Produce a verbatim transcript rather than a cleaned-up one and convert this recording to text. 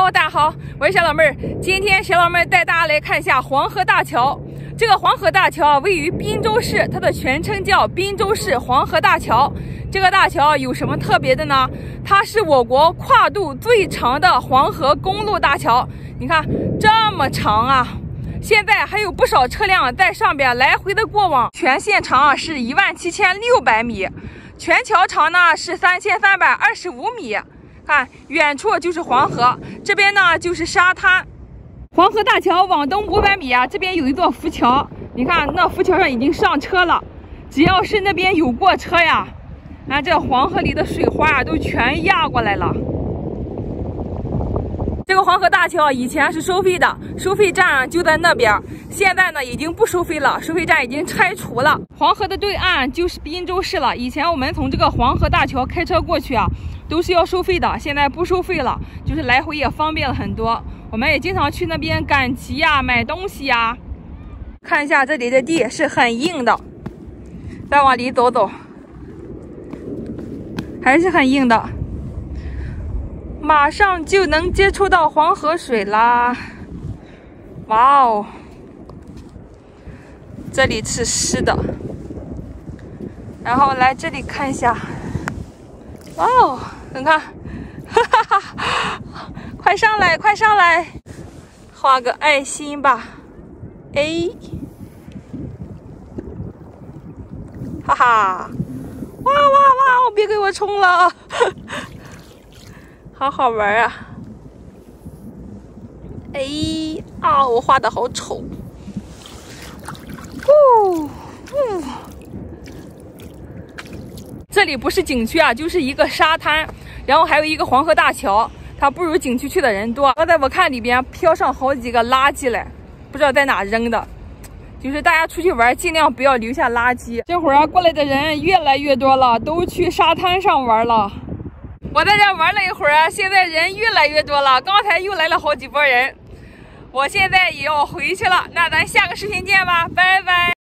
Hello， 大家好，我是小老妹儿。今天小老妹儿带大家来看一下黄河大桥。这个黄河大桥位于滨州市，它的全称叫滨州市黄河大桥。这个大桥有什么特别的呢？它是我国跨度最长的黄河公路大桥。你看这么长啊！现在还有不少车辆在上边来回的过往。全线长啊是一万七千六百米，全桥长呢是三千三百二十五米。看，远处就是黄河，这边呢就是沙滩。黄河大桥往东五百米啊，这边有一座浮桥。你看，那浮桥上已经上车了。只要是那边有过车呀，啊，这黄河里的水花啊都全压过来了。这个黄河大桥以前是收费的，收费站就在那边，现在呢已经不收费了，收费站已经拆除了。黄河的对岸就是滨州市了。以前我们从这个黄河大桥开车过去啊，都是要收费的，现在不收费了，就是来回也方便了很多。我们也经常去那边赶集呀、买东西呀。看一下这里的地是很硬的，再往里走走，还是很硬的。马上就能接触到黄河水啦！哇哦，这里是湿的。然后来这里看一下，哇哦，你看，哈哈哈！快上来，快上来，画个爱心吧，哎，哈哈，哇哇哇！别给我冲了！好好玩啊！哎啊，我画的好丑。呜呜，这里不是景区啊，就是一个沙滩，然后还有一个黄河大桥。它不如景区去的人多。刚才我看里边飘上好几个垃圾来，不知道在哪扔的。就是大家出去玩，尽量不要留下垃圾。这会儿过来的人越来越多了，都去沙滩上玩了。我在这玩了一会儿，现在人越来越多了，刚才又来了好几波人。我现在也要回去了，那咱下个视频见吧，拜拜。